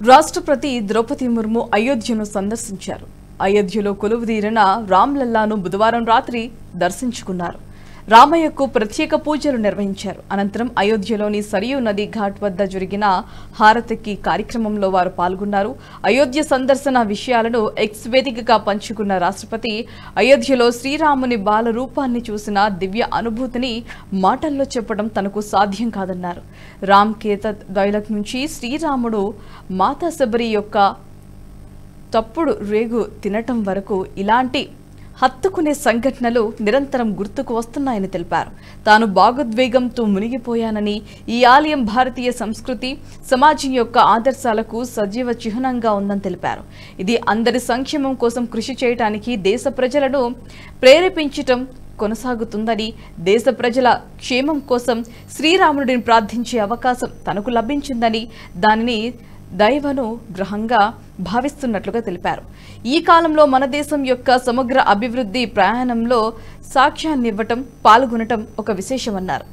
రాష్ట్రపతి ద్రౌపది ముర్ము అయోధ్యను సందర్శించారు. అయోధ్యలో కొలువుదీరిన రామ్లల్లాను బుధవారం రాత్రి దర్శించుకున్నారు. రామయ్యకు ప్రత్యేక పూజలు నిర్వహించారు. అనంతరం అయోధ్యలోని సరియు నది ఘాట్ వద్ద జరిగిన హారతికి కార్యక్రమంలో వారు పాల్గొన్నారు. అయోధ్య సందర్శన విషయాలను ఎక్స్ వేదికగా పంచుకున్న రాష్ట్రపతి అయోధ్యలో శ్రీరాముని బాల రూపాన్ని చూసిన దివ్య అనుభూతిని మాటల్లో చెప్పడం తనకు సాధ్యం కాదన్నారు. రామ్ కేత డైలాగ్ నుంచి శ్రీరాముడు మాతా శబరి యొక్క తప్పుడు రేగు తినటం వరకు ఇలాంటి హత్తుకునే సంఘటనలు నిరంతరం గుర్తుకు వస్తున్నాయని తెలిపారు. తాను భావోద్వేగంతో మునిగిపోయానని, ఈ ఆలయం భారతీయ సంస్కృతి సమాజం యొక్క ఆదర్శాలకు సజీవ చిహ్నంగా ఉందని తెలిపారు. ఇది అందరి సంక్షేమం కోసం కృషి చేయడానికి దేశ ప్రజలను ప్రేరేపించటం కొనసాగుతుందని, దేశ ప్రజల క్షేమం కోసం శ్రీరాముడిని ప్రార్థించే అవకాశం తనకు లభించిందని, దానిని దైవానుగ్రహంగా భావిస్తున్నట్లుగా తెలిపారు. ఈ కాలంలో మన దేశం యొక్క సమగ్ర అభివృద్ధి ప్రయాణంలో సాక్ష్యాన్నివ్వటం, పాల్గొనటం ఒక విశేషమన్నారు.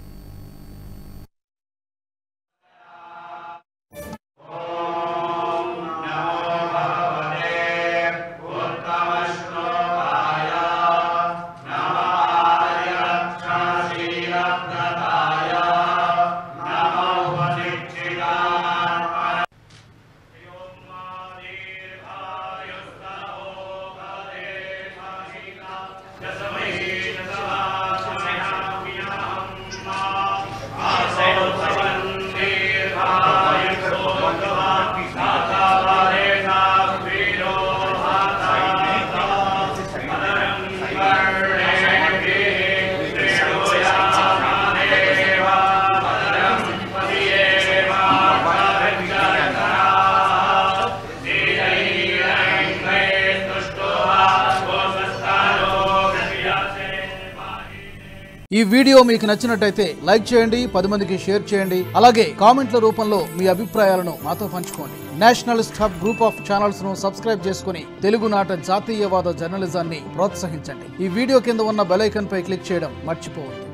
ఈ వీడియో మీకు నచ్చినట్టయితే లైక్ చేయండి, 10 మందికి షేర్ చేయండి. అలాగే కామెంట్ల రూపంలో మీ అభిప్రాయాలను మాతో పంచుకోండి. Nationalist hub group of channels ను సబ్స్క్రైబ్ చేసుకుని తెలుగునాట జాతీయవాద జర్నలిజాన్ని ప్రోత్సహించండి. ఈ వీడియో కింద ఉన్న బెల్ ఐకాన్ పై క్లిక్ చేయడం మర్చిపోవద్దు.